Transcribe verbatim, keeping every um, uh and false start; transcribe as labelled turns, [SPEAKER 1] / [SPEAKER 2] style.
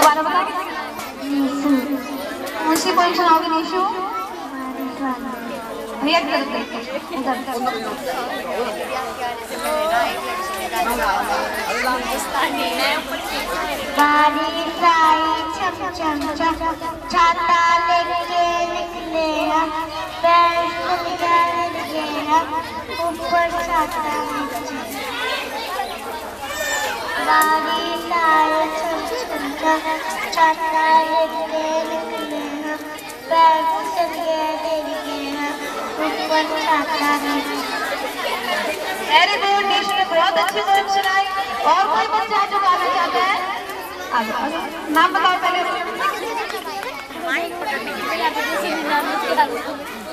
[SPEAKER 1] दोबारा बता। उसी पोजीशन सुनाओगे निशु। भैया इधर इधर बारिश आई छम छम छम छाता लेके निकले हम पैर लगे हम ऊपर छाता नीचे बारिश आई छम छम छम छाता लेके निकले हम पैर लगे हम ऊपर छाता नीचे। वेरी गुड निशु ने बहुत अच्छी पोएम सुनाई। और कोई बच्चा जो गाना चाहता है आगे आगे नाम बताओ पहले।